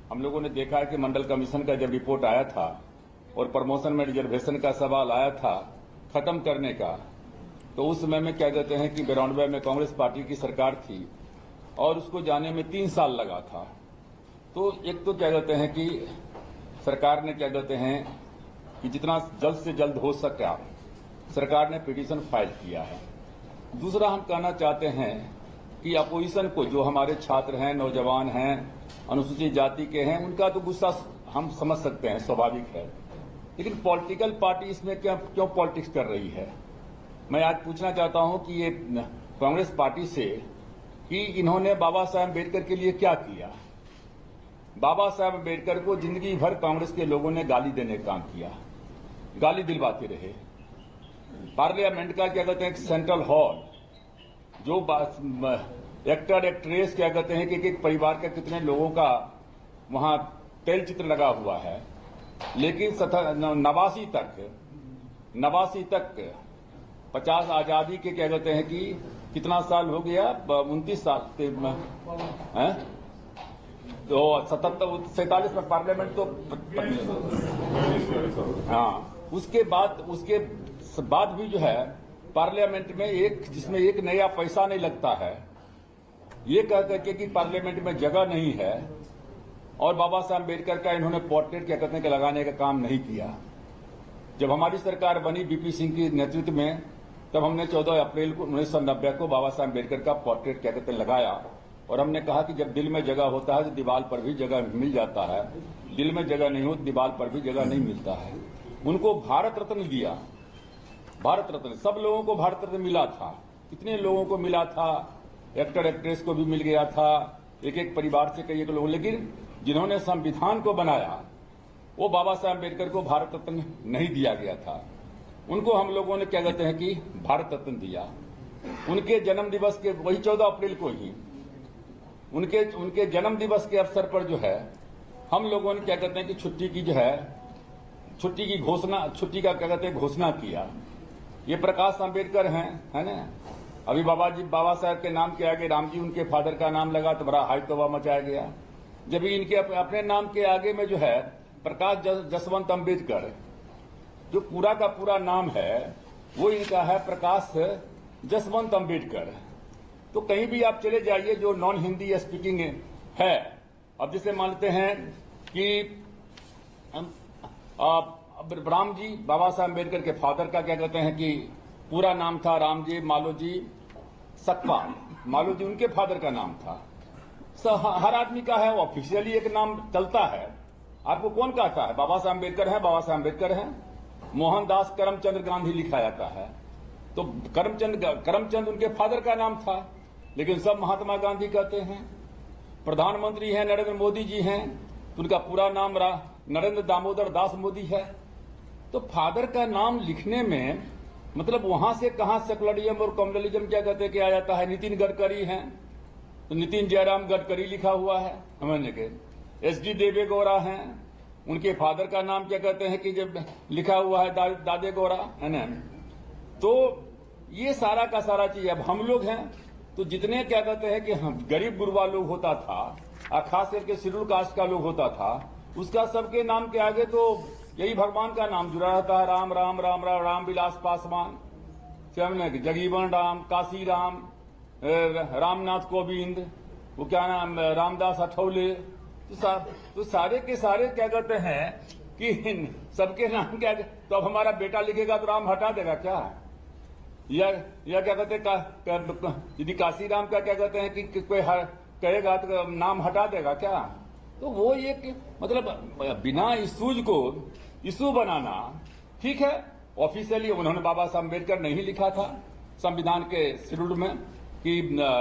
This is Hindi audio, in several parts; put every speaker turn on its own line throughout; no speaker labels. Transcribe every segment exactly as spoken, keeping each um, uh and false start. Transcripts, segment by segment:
हम लोगों ने देखा है कि मंडल कमीशन का जब रिपोर्ट आया था और प्रमोशन में रिजर्वेशन का सवाल आया था खत्म करने का, तो उस समय में क्या कहते हैं कि बिरानवे में कांग्रेस पार्टी की सरकार थी और उसको जाने में तीन साल लगा था। तो एक तो क्या कहते हैं कि सरकार ने क्या कहते हैं कि जितना जल्द से जल्द हो सका सरकार ने पिटीशन फाइल किया है। दूसरा हम कहना चाहते हैं कि अपोजिशन को, जो हमारे छात्र हैं, नौजवान हैं, अनुसूचित जाति के हैं, उनका तो गुस्सा हम समझ सकते हैं, स्वाभाविक है, लेकिन पॉलिटिकल पार्टी इसमें क्या क्यों पॉलिटिक्स कर रही है। मैं आज पूछना चाहता हूं कि ये कांग्रेस पार्टी से कि इन्होंने बाबा साहब अम्बेडकर के लिए क्या किया। बाबा साहब अम्बेडकर को जिंदगी भर कांग्रेस के लोगों ने गाली देने का काम किया, गाली दिलवाते रहे। पार्लियामेंट का क्या कहते हैं सेंट्रल हॉल, जो एक्टर एक्ट्रेस क्या कहते हैं कि एक परिवार के कितने लोगों का वहां तेल चित्र लगा हुआ है, लेकिन नवासी तक नवासी तक पचास आजादी के क्या कहते हैं कि कितना साल हो गया, उनतीस साल है तो सतहत्तर सैतालीस में पार्लियामेंट तो हाँ, उसके बाद उसके बाद भी जो है पार्लियामेंट में एक जिसमें एक नया पैसा नहीं लगता है, ये कह करके कि पार्लियामेंट में जगह नहीं है और बाबा साहब अम्बेडकर का इन्होंने पोर्ट्रेट क्या कहते हैं कि लगाने का काम नहीं किया। जब हमारी सरकार बनी बीपी सिंह के नेतृत्व में, तब हमने चौदह अप्रैल को उन्नीस सौ नब्बे को बाबा साहब अम्बेडकर का पोर्ट्रेट क्या कहते हैं लगाया और हमने कहा कि जब दिल में जगह होता है तो दीवार पर भी जगह मिल जाता है, दिल में जगह नहीं हो तो दीवार पर भी जगह नहीं मिलता है। उनको भारत रत्न दिया, भारत रत्न सब लोगों को भारत रत्न मिला था, कितने लोगों को मिला था, एक्टर एक्ट्रेस को भी मिल गया था, एक एक परिवार से कई एक लोग, लेकिन जिन्होंने संविधान को बनाया वो बाबा साहब अम्बेडकर को भारत रत्न नहीं दिया गया था। उनको हम लोगों ने क्या कहते हैं कि भारत रत्न दिया। उनके जन्म दिवस के वही चौदह अप्रैल को ही उनके उनके जन्म दिवस के अवसर पर जो है हम लोगों ने क्या कहते हैं कि छुट्टी की जो है छुट्टी की घोषणा छुट्टी का क्या कहते हैं घोषणा किया। ये प्रकाश अम्बेडकर हैं, है ना। अभी बाबा जी बाबा साहब के नाम के आगे राम जी उनके फादर का नाम लगा तो बड़ा हाई तोबा मचाया गया। जब इनके अपने नाम के आगे में जो है प्रकाश जसवंत अम्बेडकर, जो पूरा का पूरा नाम है वो इनका है प्रकाश जसवंत अम्बेडकर। तो कहीं भी आप चले जाइए जो नॉन हिंदी स्पीकिंग है, अब जैसे मानते हैं कि राम जी बाबा साहब अम्बेडकर के फादर का क्या कहते हैं कि पूरा नाम था राम जी मालोजी सकपाल, मालोजी उनके फादर का नाम था। हर आदमी का है, ऑफिशियली एक नाम चलता है। आपको कौन कहता है बाबा साहब अम्बेडकर है, बाबा साहब अम्बेडकर है। मोहनदास करमचंद गांधी लिखा जाता है, तो करमचंद करमचंद उनके फादर का नाम था, लेकिन सब महात्मा गांधी कहते हैं। प्रधानमंत्री हैं नरेंद्र मोदी जी हैं, तो उनका पूरा नाम नरेंद्र दामोदर दास मोदी है। तो फादर का नाम लिखने में मतलब वहां से कहां सेकुलरिज्म और कम्युनलिज्म क्या कहते हैं कि आ जाता है। नितिन गडकरी हैं तो नितिन जयराम गडकरी लिखा हुआ है हमने के। एस डी देवे गौड़ा हैं, उनके फादर का नाम क्या कहते हैं कि जब लिखा हुआ है दा, दादे गौड़ा, है ना। तो ये सारा का सारा चीज अब हम लोग हैं तो जितने क्या कहते हैं कि हम गरीब गुरबा लोग होता था, खास करके शेड्यूल कास्ट का लोग होता था, उसका सबके नाम के आगे तो यही भगवान का नाम जुड़ा रहता है, राम राम राम राम राम विलास पासवान, जगीवन राम, काशी राम, रामनाथ कोविंद, वो क्या नाम रामदास अठौले, तो, सा, तो सारे के सारे क्या कहते हैं कि सबके नाम क्या। तो अब हमारा बेटा लिखेगा तो राम हटा देगा क्या, या या क्या कहते हैं यदि काशी राम का क्या कहते हैं कि, कि कोई कहेगा तो नाम हटा देगा क्या। तो वो एक मतलब बिना इशूज को इशू बनाना ठीक है। ऑफिशियली उन्होंने बाबा साहब अम्बेडकर नहीं लिखा था संविधान के शेड्यूल में कि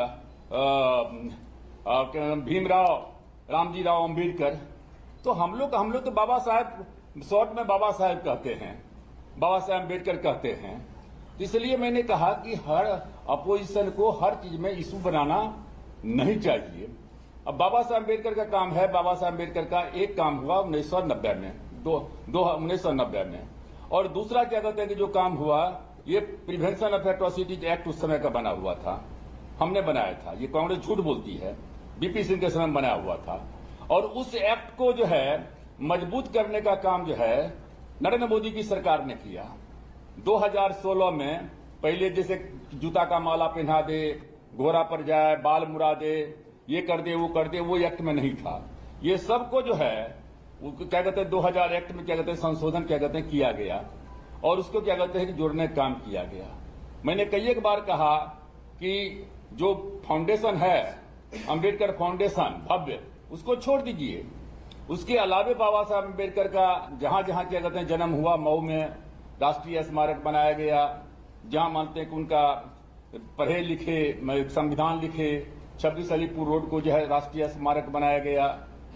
भीमराव रामजी राव अम्बेडकर। तो हम लोग हम लोग तो बाबा साहब शॉर्ट में बाबा साहब कहते हैं, बाबा साहब अम्बेडकर कहते हैं। इसलिए मैंने कहा कि हर अपोजिशन को हर चीज में इशू बनाना नहीं चाहिए। अब बाबा साहब अम्बेडकर का काम है, बाबा साहब अम्बेडकर का एक काम हुआ उन्नीस सौ नब्बे में, दो दो उन्नीस सौ नब्बे में, और दूसरा क्या कहते हैं कि जो काम हुआ ये प्रिवेंशन ऑफ एट्रोसिटीज एक्ट उस समय का बना हुआ था, हमने बनाया था। ये कांग्रेस झूठ बोलती है, बीपी सिंह के समय बनाया हुआ था। और उस एक्ट को जो है मजबूत करने का काम जो है नरेंद्र मोदी की सरकार ने किया। दो हज़ार सोलह में पहले जैसे जूता का माला पहना दे, घोड़ा पर जाए, बाल मुड़ा दे, ये कर दे वो कर दे, वो एक्ट में नहीं था। ये सबको जो है वो क्या कहते हैं दो हज़ार एक्ट में क्या कहते हैं संशोधन क्या कहते हैं किया गया और उसको क्या कहते हैं कि जोड़ने का काम किया गया। मैंने कई एक बार कहा कि जो फाउंडेशन है अंबेडकर फाउंडेशन भव्य, उसको छोड़ दीजिए। उसके अलावे बाबा साहब अम्बेडकर का जहां जहां क्या कहते हैं जन्म हुआ, मऊ में राष्ट्रीय स्मारक बनाया गया, जहां मानते हैं कि उनका पढ़े लिखे संविधान लिखे छब्बीस अलीपुर रोड को जो है राष्ट्रीय स्मारक बनाया गया।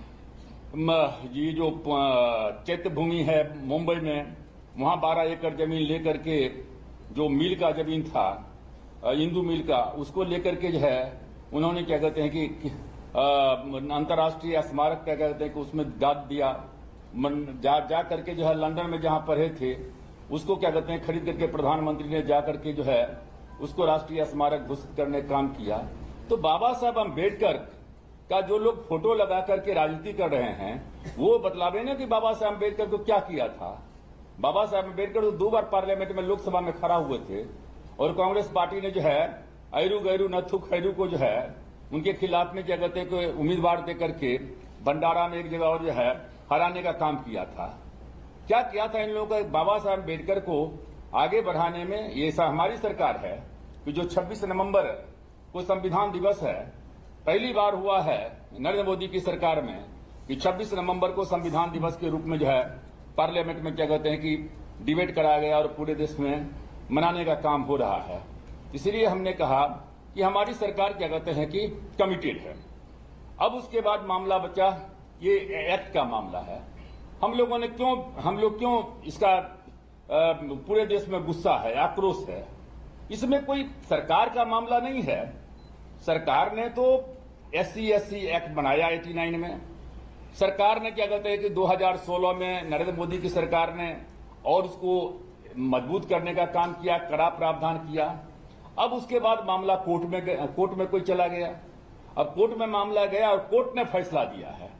ये जो चैत्य भूमि है मुंबई में, वहां बारह एकड़ जमीन लेकर के जो मिल का जमीन था इंदू मिल का, उसको लेकर के जो है उन्होंने क्या कहते हैं कि अंतर्राष्ट्रीय स्मारक क्या कहते हैं कि उसमें दाद दिया। जा, जा करके जो है लंदन में जहां पढ़े थे उसको क्या कहते हैं खरीद करके प्रधानमंत्री ने जा करके जो है उसको राष्ट्रीय स्मारक घोषित करने का काम किया। तो बाबा साहब अम्बेडकर का जो लोग फोटो लगा करके राजनीति कर रहे हैं वो बतलावे ना कि बाबा साहब अम्बेडकर को क्या किया था। बाबा साहब अम्बेडकर तो दो बार पार्लियामेंट में लोकसभा में खड़ा हुए थे और कांग्रेस पार्टी ने जो है ऐरू गैरू नथु खैरू को जो है उनके खिलाफ में क्या कहते हैं कि उम्मीदवार दे करके भंडारा में एक जगह और जो है हराने का काम किया था। क्या किया था इन लोगों का बाबा साहब अम्बेडकर को आगे बढ़ाने में। ये हमारी सरकार है कि जो छब्बीस नवंबर को संविधान दिवस है, पहली बार हुआ है नरेंद्र मोदी की सरकार में कि छब्बीस नवंबर को संविधान दिवस के रूप में जो है पार्लियामेंट में क्या कहते हैं कि डिबेट कराया गया और पूरे देश में मनाने का काम हो रहा है। इसलिए हमने कहा कि हमारी सरकार क्या कहते हैं कि कमिटेड है। अब उसके बाद मामला बचा ये एक्ट का मामला है। हम लोगों ने क्यों हम लोग क्यों इसका पूरे देश में गुस्सा है, आक्रोश है। इसमें कोई सरकार का मामला नहीं है। सरकार ने तो S C S C act बनाया नवासी में। सरकार ने क्या कहते हैं कि दो हज़ार सोलह में नरेंद्र मोदी की सरकार ने और उसको मजबूत करने का काम किया, कड़ा प्रावधान किया। अब उसके बाद मामला कोर्ट में कोर्ट में कोई चला गया। अब कोर्ट में मामला गया और कोर्ट ने फैसला दिया है।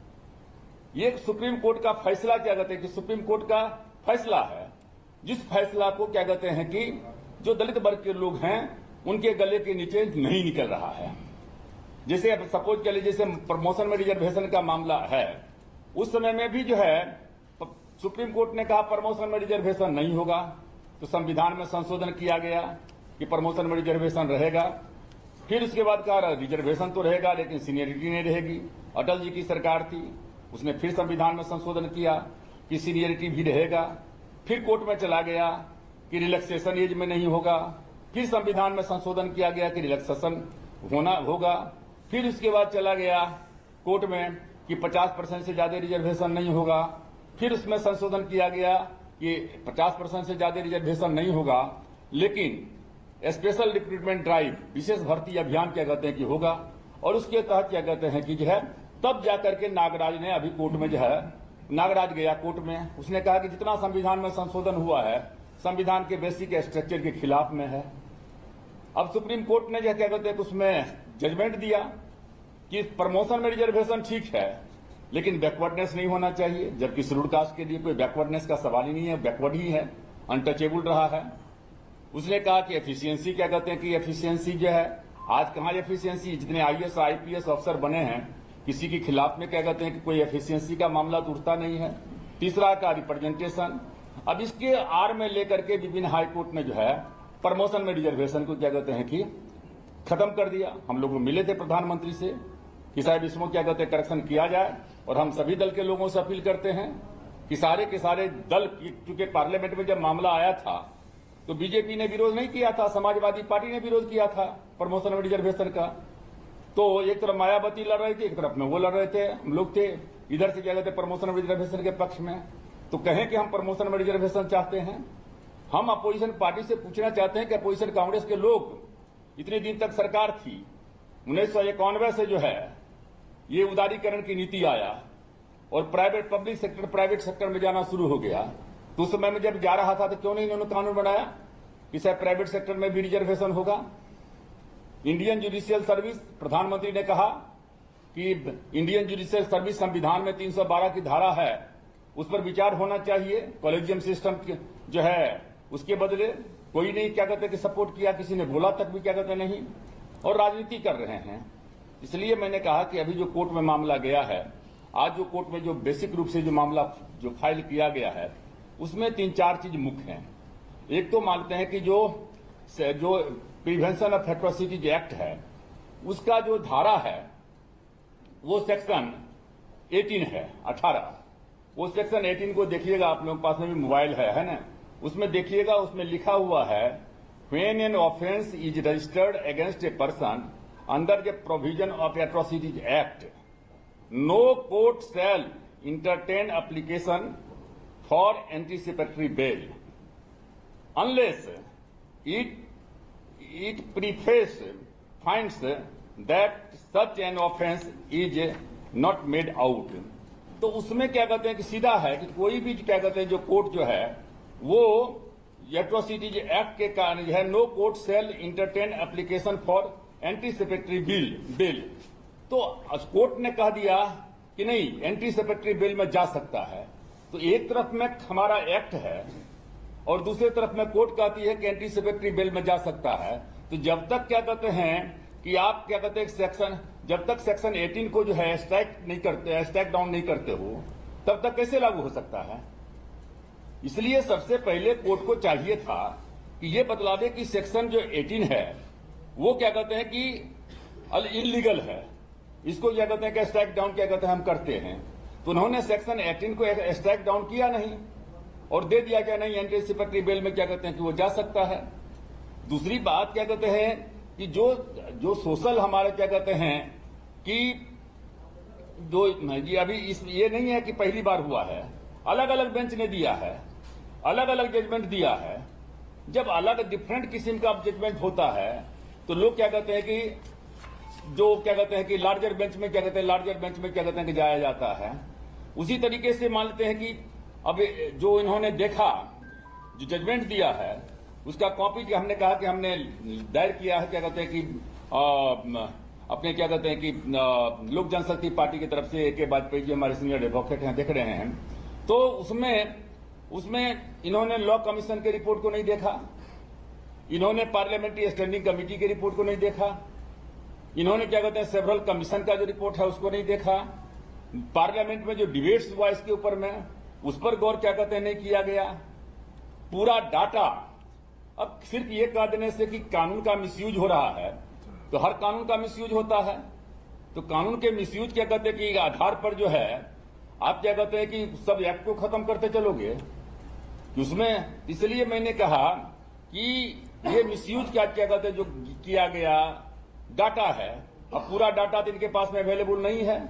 ये सुप्रीम कोर्ट का फैसला क्या कहते हैं कि सुप्रीम कोर्ट का फैसला है, जिस फैसला को क्या कहते हैं कि जो दलित वर्ग के लोग हैं उनके गले के नीचे नहीं निकल रहा है। जैसे सपोज कर लीजिए जैसे प्रमोशन में रिजर्वेशन का मामला है, उस समय में भी जो है सुप्रीम कोर्ट ने कहा प्रमोशन में रिजर्वेशन नहीं होगा, तो संविधान में संशोधन किया गया कि प्रमोशन में रिजर्वेशन रहेगा। फिर उसके बाद कहा रिजर्वेशन तो रहेगा लेकिन सीनियरिटी नहीं रहेगी। अटल जी की सरकार थी, उसने फिर संविधान में संशोधन किया कि सीनियरिटी भी रहेगा। फिर कोर्ट में चला गया कि रिलैक्सेशन एज में नहीं होगा। फिर संविधान में संशोधन किया गया कि रिलैक्सेशन होना होगा। फिर उसके बाद चला गया कोर्ट में कि पचास परसेंट से ज्यादा रिजर्वेशन नहीं होगा। फिर उसमें संशोधन किया गया कि पचास परसेंट से ज्यादा रिजर्वेशन नहीं होगा, लेकिन स्पेशल रिक्रूटमेंट ड्राइव, विशेष भर्ती अभियान क्या कहते हैं कि होगा। और उसके तहत क्या कहते हैं कि जो है तब जाकर के नागराज ने अभी कोर्ट में जो है नागराज गया कोर्ट में, उसने कहा कि जितना संविधान में संशोधन हुआ है संविधान के बेसिक स्ट्रक्चर के खिलाफ में है। अब सुप्रीम कोर्ट ने जो क्या कहते हैं उसमें जजमेंट दिया कि प्रमोशन में रिजर्वेशन ठीक है लेकिन बैकवर्डनेस नहीं होना चाहिए, जबकि शेड्यूल कास्ट के लिए कोई बैकवर्डनेस का सवाल ही नहीं है, बैकवर्ड ही है, अनटचेबल रहा है। उसने कहा कि एफिशिएंसी क्या कहते हैं कि एफिशिएंसी जो है आज कहां एफिशिएंसी, जितने आईएएस आईपीएस अफसर बने हैं किसी के खिलाफ में क्या कहते हैं कि कोई एफिशिएंसी का मामला तो उठता नहीं है। तीसरा का रिप्रेजेंटेशन। अब इसके आड़ में लेकर के विभिन्न हाईकोर्ट ने जो है प्रमोशन में रिजर्वेशन को क्या कहते हैं कि खत्म कर दिया। हम लोग मिले थे प्रधानमंत्री से कि साहब इसमें क्या कहते हैं करेक्शन किया जाए, और हम सभी दल के लोगों से अपील करते हैं कि सारे के सारे दल, क्योंकि पार्लियामेंट में जब मामला आया था तो बीजेपी ने विरोध नहीं किया था, समाजवादी पार्टी ने विरोध किया था प्रमोशन में रिजर्वेशन का। तो एक तरफ मायावती लड़ रही थी, एक तरफ में वो लड़ रहे थे, हम लोग थे इधर से क्या कहते हैं प्रमोशन में रिजर्वेशन के पक्ष में। तो कहें कि हम प्रमोशन में रिजर्वेशन चाहते हैं। हम अपोजिशन पार्टी से पूछना चाहते हैं कि अपोजिशन कांग्रेस के लोग इतने दिन तक सरकार थी, उन्नीस सौ इक्यानवे से जो है ये उदारीकरण की नीति आया और private public sector private sector में जाना शुरू हो गया। तो उस समय में जब जा रहा था तो क्यों नहीं इन्होंने कानून बनाया कि शायद प्राइवेट सेक्टर में भी रिजर्वेशन होगा। इंडियन जुडिशियल सर्विस, प्रधानमंत्री ने कहा कि इंडियन जुडिशियल सर्विस संविधान में तीन सौ बारह की धारा है, उस पर विचार होना चाहिए। कॉलेजियम सिस्टम जो है उसके बदले कोई नहीं क्या कहते कि सपोर्ट किया, किसी ने बोला तक भी क्या कहते नहीं, और राजनीति कर रहे हैं। इसलिए मैंने कहा कि अभी जो कोर्ट में मामला गया है, आज जो कोर्ट में जो बेसिक रूप से जो मामला जो फाइल किया गया है, उसमें तीन चार चीज मुख्य हैं। एक तो मानते हैं कि जो जो प्रिवेंशन ऑफ एट्रोसिटीज एक्ट है, उसका जो धारा है वो सेक्शन अठारह है, अठारह। वो सेक्शन अठारह को देखिएगा, आप लोगों के पास में भी मोबाइल है है ना, उसमें देखिएगा, उसमें लिखा हुआ है when an offence is registered against a person under the provision of atrocities act, no court shall entertain application for anticipatory bail unless it it preface finds that such an offence is not made out. तो उसमें क्या कहते हैं कि सीधा है कि कोई भी क्या कहते हैं जो कोर्ट जो है वो एट्रोसिटीज एक्ट के कारण जो है, no court shall entertain application for anticipatory bail bail तो कोर्ट ने कह दिया कि नहीं, एंटीसिपेटरी बिल में जा सकता है। तो एक तरफ में हमारा एक्ट है और दूसरी तरफ में कोर्ट कहती है कि एंटीसिपेटरी बिल में जा सकता है। तो जब तक क्या कहते हैं कि आप क्या कहते हैं सेक्शन, जब तक सेक्शन अठारह को जो है स्ट्राइक नहीं करते, स्ट्राइक डाउन नहीं करते हो, तब तक कैसे लागू हो सकता है। इसलिए सबसे पहले कोर्ट को चाहिए था कि ये बतला दे कि सेक्शन जो अठारह है वो क्या कहते हैं कि इलीगल है, इसको क्या कहते हैं कि स्ट्राइक डाउन क्या कहते हैं हम करते हैं। तो उन्होंने सेक्शन अठारह को स्ट्राइक डाउन किया नहीं और दे दिया क्या नहीं, एंटीसिपेटरी बिल में क्या कहते हैं कि वो जा सकता है। दूसरी बात क्या कहते हैं कि जो जो सोशल हमारे क्या कहते हैं कि जो ये अभी इस ये नहीं है कि पहली बार हुआ है, अलग अलग बेंच ने दिया है, अलग अलग जजमेंट दिया है। जब अलग डिफरेंट किस्म का जजमेंट होता है तो लोग क्या कहते हैं कि जो क्या कहते हैं कि लार्जर बेंच में क्या कहते हैं लार्जर बेंच में क्या कहते हैं कि जाया जाता है। उसी तरीके से मान लेते हैं कि अब जो इन्होंने देखा, जो जजमेंट दिया है, उसका कॉपी हमने कहा कि हमने दायर किया है क्या कहते हैं कि आ, अपने क्या कहते हैं कि लोक जनशक्ति पार्टी की तरफ से ए के वाजपेयी जी हमारे सीनियर एडवोकेट हैं, देख रहे हैं। तो उसमें उसमें इन्होंने लॉ कमीशन के रिपोर्ट को नहीं देखा, इन्होंने पार्लियामेंट्री स्टैंडिंग कमेटी की रिपोर्ट को नहीं देखा, इन्होंने क्या कहते हैं सेवरल कमीशन का जो रिपोर्ट है उसको नहीं देखा, पार्लियामेंट में जो डिबेट्स हुआ इसके ऊपर में उस पर गौर क्या कहते हैं नहीं किया गया। पूरा डाटा अब सिर्फ ये कह देने से कि कानून का मिसयूज हो रहा है, तो हर कानून का मिसयूज होता है। तो कानून के मिसयूज क्या कहते हैं कि आधार पर जो है आप क्या कहते हैं कि सब एक्ट को खत्म करते चलोगे उसमें। इसलिए मैंने कहा कि ये मिसयूज क्या क्या कहते हैं जो किया गया डाटा है, अब पूरा डाटा तो इनके पास में अवेलेबल नहीं है।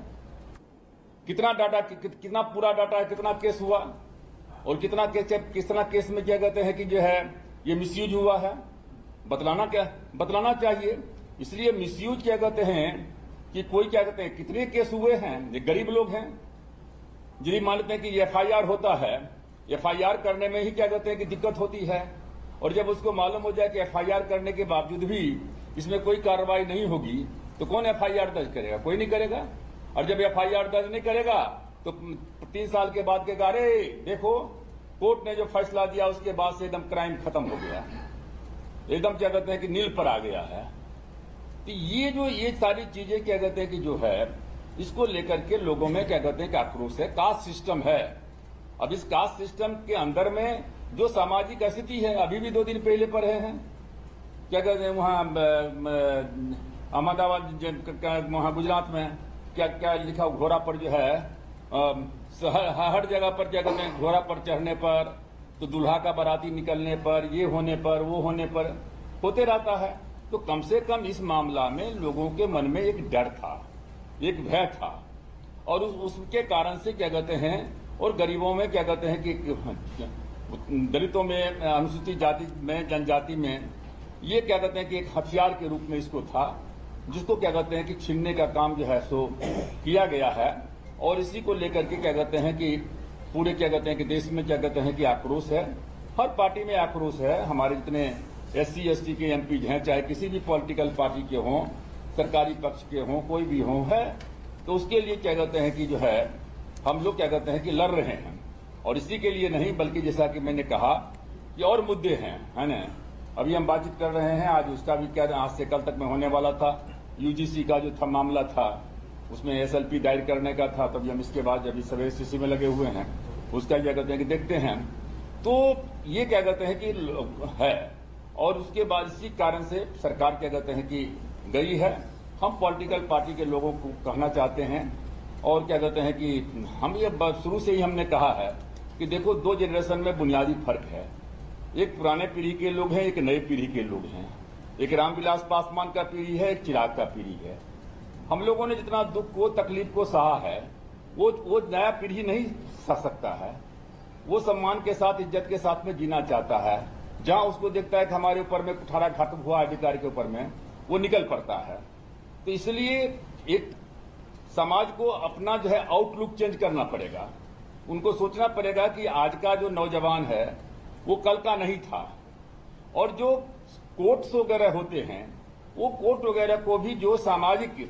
कितना डाटा कि, कितना पूरा डाटा है, कितना केस हुआ और कितना केस कितना केस में क्या कहते हैं कि जो है ये मिसयूज हुआ है, बतलाना क्या बतलाना चाहिए। इसलिए मिसयूज क्या कहते हैं कि कोई क्या कहते हैं कितने केस हुए हैं, ये गरीब लोग हैं जिन्हें मान लेते हैं कि एफ आई आर होता है, एफ आई आर करने में ही क्या कहते हैं कि दिक्कत होती है। और जब उसको मालूम हो जाए कि एफ आई आर करने के बावजूद भी इसमें कोई कार्रवाई नहीं होगी तो कौन एफ आई आर दर्ज करेगा, कोई नहीं करेगा। और जब एफ आई आर दर्ज नहीं करेगा तो तीन साल के बाद के अरे देखो कोर्ट ने जो फैसला दिया उसके बाद से एकदम क्राइम खत्म हो गया, एकदम क्या कहते हैं कि नील पर आ गया है। तो ये जो ये सारी चीजें क्या कहते हैं कि जो है इसको लेकर के लोगों में क्या कहते हैं कि आक्रोश है। कास्ट सिस्टम है, अब इस कास्ट सिस्टम के अंदर में जो सामाजिक स्थिति है, अभी भी दो दिन पहले पढ़े हैं क्या कहते हैं वहां अहमदाबाद वहां गुजरात में क्या क्या लिखा, घोड़ा पर जो है हर, हर जगह पर क्या कहते हैं घोड़ा पर चढ़ने पर तो दूल्हा का बाराती निकलने पर ये होने पर वो होने पर होते रहता है। तो कम से कम इस मामला में लोगों के मन में एक डर था, एक भय था और उस, उसके कारण से क्या कहते हैं और गरीबों में क्या कहते हैं कि दलितों में, अनुसूचित जाति में, जनजाति में ये क्या कहते हैं कि एक हथियार के रूप में इसको था, जिसको क्या कहते हैं कि छीनने का काम जो है सो किया गया है। और इसी को लेकर के क्या कहते हैं कि पूरे क्या कहते हैं कि देश में क्या कहते हैं कि आक्रोश है, हर पार्टी में आक्रोश है। हमारे जितने एस सी एस टी के एम पी हैं, चाहे किसी भी पॉलिटिकल पार्टी के हों, सरकारी पक्ष के हों, कोई भी हों, है तो उसके लिए क्या कहते हैं कि जो है हम लोग क्या कहते हैं कि लड़ रहे हैं। और इसी के लिए नहीं बल्कि जैसा कि मैंने कहा कि और मुद्दे हैं, है ना। अभी हम बातचीत कर रहे हैं, आज उसका भी क्या आज से कल तक में होने वाला था, यूजीसी का जो था मामला था, उसमें एसएलपी दायर करने का था। तभी हम इसके बाद जब सवेरे सीसी में लगे हुए हैं, उसका क्या कहते हैं कि देखते हैं। तो ये क्या कहते हैं कि है, और उसके बाद इसी कारण से सरकार क्या कहते हैं कि गई है। हम पॉलिटिकल पार्टी के लोगों को कहना चाहते हैं और क्या कहते हैं कि हम ये शुरू से ही हमने कहा है कि देखो, दो जनरेशन में बुनियादी फर्क है। एक पुराने पीढ़ी के लोग हैं, एक नई पीढ़ी के लोग हैं। एक रामविलास पासवान का पीढ़ी है, एक चिराग का पीढ़ी है। हम लोगों ने जितना दुख को तकलीफ को सहा है, वो वो नया पीढ़ी नहीं सह सकता है। वो सम्मान के साथ, इज्जत के साथ में जीना चाहता है। जहां उसको देखता है कि हमारे ऊपर में कुठारा घात हुआ अधिकारी के ऊपर में, वो निकल पड़ता है। तो इसलिए एक समाज को अपना जो है आउटलुक चेंज करना पड़ेगा। उनको सोचना पड़ेगा कि आज का जो नौजवान है वो कल का नहीं था। और जो कोर्ट्स वगैरह होते हैं, वो कोर्ट वगैरह को भी जो सामाजिक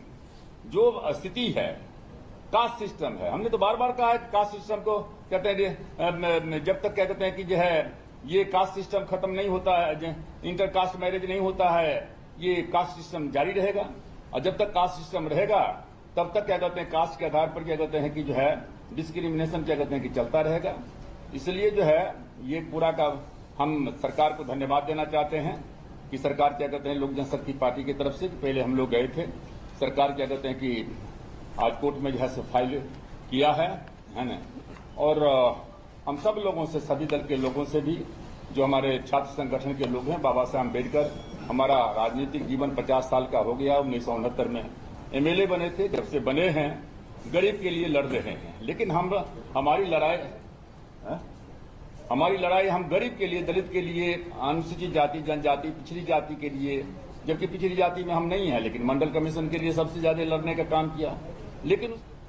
जो स्थिति है, कास्ट सिस्टम है, हमने तो बार बार कहा है कास्ट सिस्टम को कहते हैं जब तक क्या कहते हैं कि जो है ये कास्ट सिस्टम खत्म नहीं होता है, इंटर कास्ट मैरिज नहीं होता है, ये कास्ट सिस्टम जारी रहेगा। और जब तक कास्ट सिस्टम रहेगा तब तक क्या कहते हैं कास्ट के आधार पर क्या कहते हैं कि जो है डिस्क्रिमिनेशन क्या कहते हैं कि चलता रहेगा। इसलिए जो है ये पूरा का हम सरकार को धन्यवाद देना चाहते हैं कि सरकार क्या कहते हैं लोक जनशक्ति पार्टी की तरफ से पहले हम लोग गए थे, सरकार क्या कहते हैं कि आज कोर्ट में जो है फाइल किया है, है ना। और हम सब लोगों से, सभी दल के लोगों से भी, जो हमारे छात्र संगठन के लोग हैं, बाबा साहब अम्बेडकर, हमारा राजनीतिक जीवन पचास साल का हो गया। उन्नीस सौ उनहत्तर में एमएलए बने थे, जब से बने हैं गरीब के लिए लड़ रहे हैं। लेकिन हम हमारी लड़ाई है? हमारी लड़ाई हम गरीब के लिए, दलित के लिए, अनुसूचित जाति, जनजाति, पिछड़ी जाति के लिए, जबकि पिछड़ी जाति में हम नहीं है, लेकिन मंडल कमीशन के लिए सबसे ज्यादा लड़ने का काम किया। लेकिन